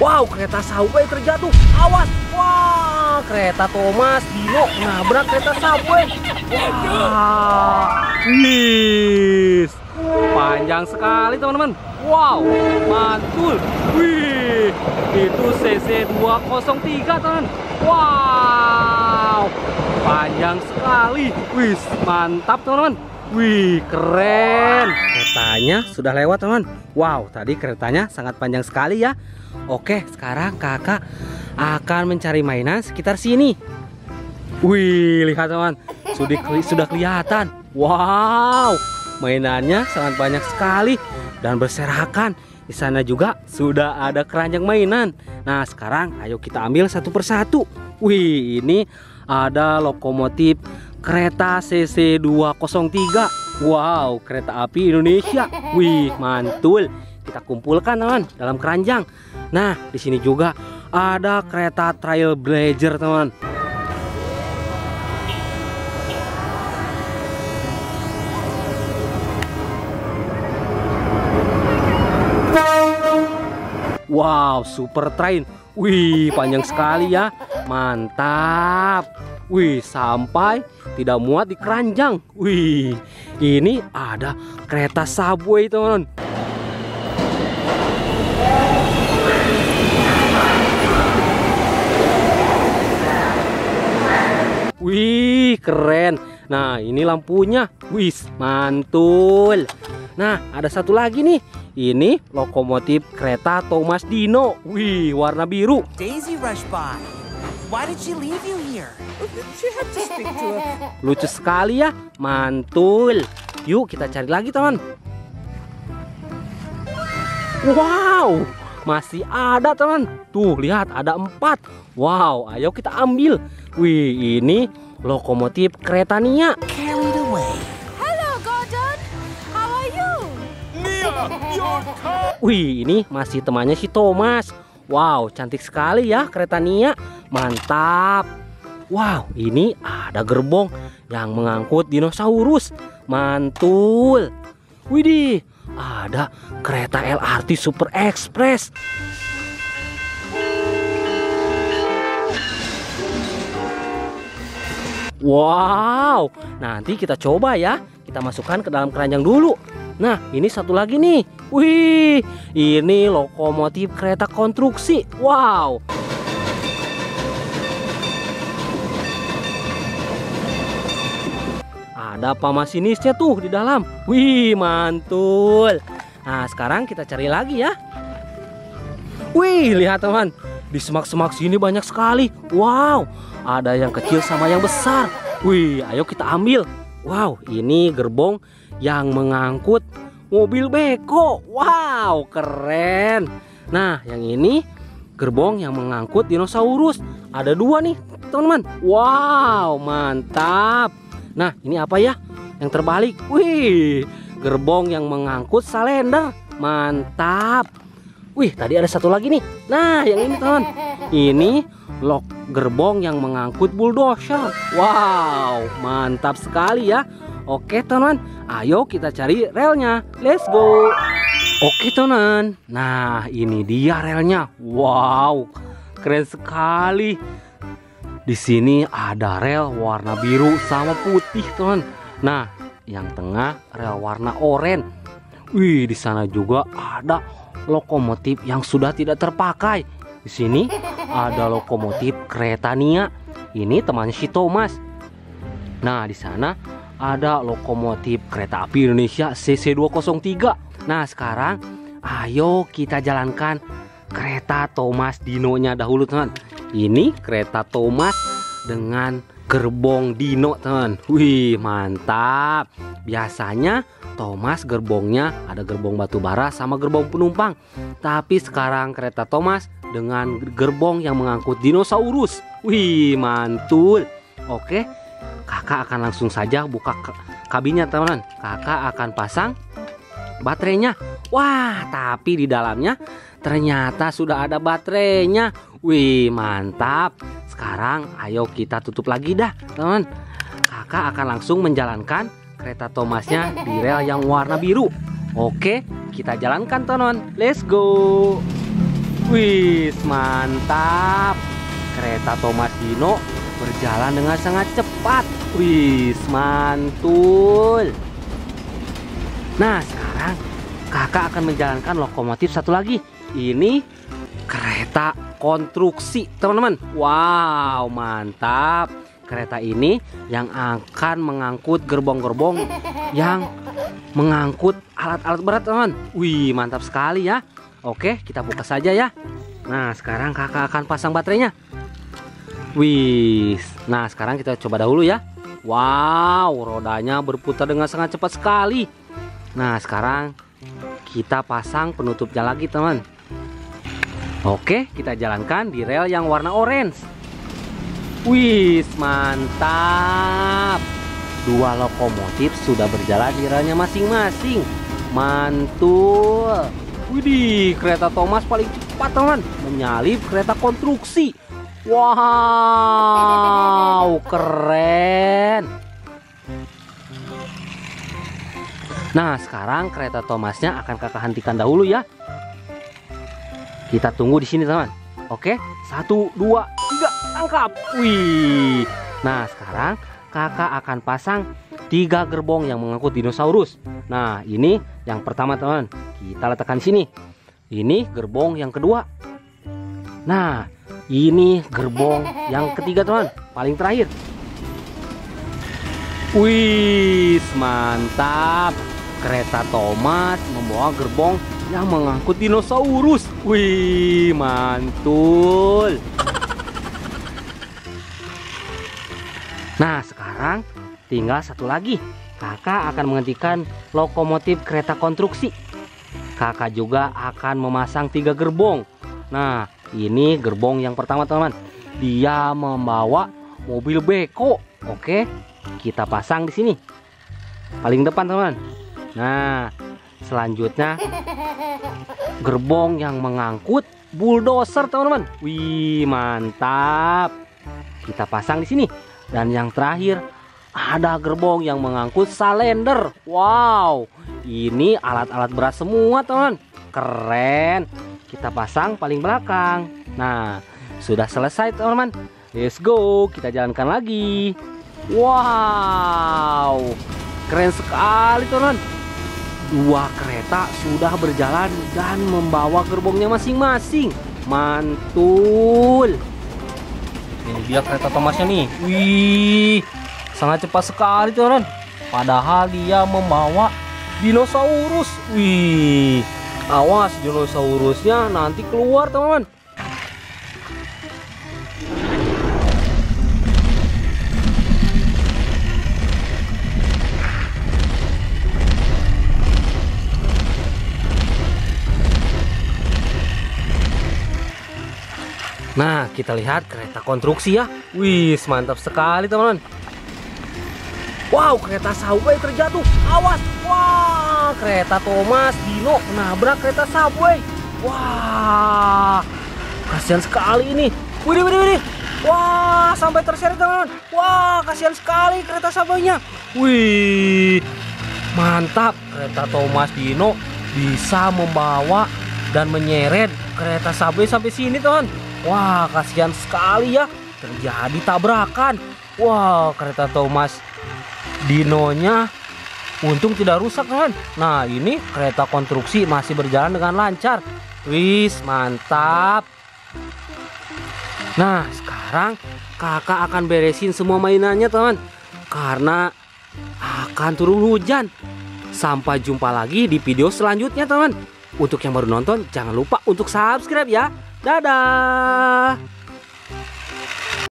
Wow, kereta subway terjatuh. Awas. Wah, kereta Thomas Dino nabrak kereta subway. Wah. Wih. Panjang sekali, teman-teman. Wow, mantul. Wih, itu CC 203, teman. Wow, panjang sekali. Wih, mantap, teman-teman. Wih, keren. Keretanya sudah lewat, teman. Wow, tadi keretanya sangat panjang sekali ya. Oke, sekarang kakak akan mencari mainan sekitar sini. Wih, lihat, teman. Sudah kelihatan. Wow, mainannya sangat banyak sekali dan berserakan. Di sana juga sudah ada keranjang mainan. Nah, sekarang ayo kita ambil satu persatu. Wih, ini ada lokomotif kereta CC 203. Wow, kereta api Indonesia. Wih, mantul. Kita kumpulkan, teman, dalam keranjang. Nah, di sini juga ada kereta Trailblazer, teman. Wow, super train. Wih, panjang sekali ya. Mantap. Wih, sampai tidak muat di keranjang. Wih, ini ada kereta subway, teman. Wih, keren. Nah, ini lampunya. Wih, mantul. Nah, ada satu lagi nih. Ini lokomotif kereta Thomas Dino. Wih, warna biru. Daisy rushed by. Why did she leave you here? She had to speak to her. Lucu sekali ya. Mantul. Yuk kita cari lagi, teman. Wow, masih ada, teman. Tuh, lihat ada 4. Wow, ayo kita ambil. Wih, ini lokomotif kereta Nia. Carried away. Hello, Gordon. How are you? Wih, ini masih temannya si Thomas. Wow, cantik sekali ya kereta Nia. Mantap. Wow, ini ada gerbong yang mengangkut dinosaurus. Mantul. Widih, ada kereta LRT Super Express. Wow, nanti kita coba ya. Kita masukkan ke dalam keranjang dulu. Nah, ini satu lagi nih. Wih, ini lokomotif kereta konstruksi. Wow. Ada pemasinisnya tuh di dalam. Wih, mantul. Nah, sekarang kita cari lagi ya. Wih, lihat, teman. Di semak-semak sini banyak sekali. Wow, ada yang kecil sama yang besar. Wih, ayo kita ambil. Wow, ini gerbong yang mengangkut mobil beko. Wow, keren. Nah, yang ini gerbong yang mengangkut dinosaurus. Ada 2 nih, teman-teman. Wow, mantap. Nah, ini apa ya? Yang terbalik. Wih, gerbong yang mengangkut salender. Mantap. Wih, tadi ada satu lagi nih. Nah, yang ini, teman. Ini gerbong yang mengangkut bulldozer. Wow, mantap sekali ya. Oke, teman. Ayo kita cari relnya. Let's go. Oke, teman. Nah, ini dia relnya. Wow, keren sekali. Di sini ada rel warna biru sama putih, teman. Nah, yang tengah rel warna oranye. Wih, di sana juga ada lokomotif yang sudah tidak terpakai. Di sini ada lokomotif kereta Nia. Ini temannya si Thomas. Nah, di sana ada lokomotif kereta api Indonesia CC 203. Nah, sekarang ayo kita jalankan kereta Thomas Dino-nya dahulu, teman. Ini kereta Thomas dengan gerbong Dino, teman. Wih, mantap. Biasanya Thomas gerbongnya ada gerbong batu bara sama gerbong penumpang. Tapi sekarang kereta Thomas dengan gerbong yang mengangkut dinosaurus. Wih, mantul. Oke, kakak akan langsung saja buka kabinnya, teman. Kakak akan pasang baterainya. Wah, tapi di dalamnya ternyata sudah ada baterainya. Wih, mantap. Sekarang ayo kita tutup lagi dah, teman. Kakak akan langsung menjalankan kereta Thomasnya di rel yang warna biru. Oke, kita jalankan, teman. Let's go. Wih, mantap. Kereta Thomas Dino berjalan dengan sangat cepat. Wih, mantul. Nah, sekarang kakak akan menjalankan lokomotif satu lagi. Ini kereta konstruksi, teman-teman. Wow, mantap. Kereta ini yang akan mengangkut gerbong-gerbong yang mengangkut alat-alat berat, teman. Wih, mantap sekali ya. Oke, kita buka saja ya. Nah, sekarang kakak akan pasang baterainya. Wih, nah sekarang kita coba dahulu ya. Wow, rodanya berputar dengan sangat cepat sekali. Nah, sekarang kita pasang penutupnya lagi, teman. Oke, kita jalankan di rel yang warna orange. Wih, mantap. Dua lokomotif sudah berjalan di relnya masing-masing. Mantul. Widih, kereta Thomas paling cepat, teman, menyalip kereta konstruksi. Wow, keren. Nah, sekarang kereta Thomasnya akan kakak hentikan dahulu ya. Kita tunggu di sini, teman. Oke, 1, 2, 3, tangkap. Wih. Nah, sekarang kakak akan pasang 3 gerbong yang mengangkut dinosaurus. Nah, ini yang pertama, teman. Kita letakkan di sini. Ini gerbong yang kedua. Nah, ini gerbong yang ketiga, teman. Paling terakhir. Wih, mantap. Kereta Thomas membawa gerbong yang mengangkut dinosaurus. Wih, mantul. Nah, sekarang tinggal satu lagi. Kakak akan menghentikan lokomotif kereta konstruksi. Kakak juga akan memasang 3 gerbong. Nah, ini gerbong yang pertama, teman. Dia membawa mobil beko. Oke, kita pasang di sini. Paling depan, teman. Nah, selanjutnya gerbong yang mengangkut bulldozer, teman-teman. Wih, mantap. Kita pasang di sini. Dan yang terakhir ada gerbong yang mengangkut salender. Wow, ini alat-alat berat semua, teman. Keren. Kita pasang paling belakang. Nah, sudah selesai, teman-teman. Let's go, kita jalankan lagi. Wow, keren sekali, teman. 2 kereta sudah berjalan dan membawa gerbongnya masing-masing. Mantul. Ini dia kereta Thomasnya nih. Wih, sangat cepat sekali, teman. Padahal dia membawa dinosaurus. Wih, awas dinosaurusnya nanti keluar, teman-teman. Nah, kita lihat kereta konstruksi ya. Wih, mantap sekali, teman-teman. Wow, kereta subway terjatuh. Awas. Wah, kereta Thomas Dino menabrak kereta subway. Wah, kasihan sekali ini. Widih, widih, widih. Wah, sampai terseret, teman-teman. Wah, kasihan sekali kereta subway-nya. Wih, mantap. Kereta Thomas Dino bisa membawa dan menyeret kereta subway sampai sini, teman. Wah, kasihan sekali ya, terjadi tabrakan. Wah, kereta Thomas Dinonya untung tidak rusak, teman. Nah, ini kereta konstruksi masih berjalan dengan lancar. Wih, mantap. Nah, sekarang kakak akan beresin semua mainannya, teman, karena akan turun hujan. Sampai jumpa lagi di video selanjutnya, teman. Untuk yang baru nonton, jangan lupa untuk subscribe ya. Dadah.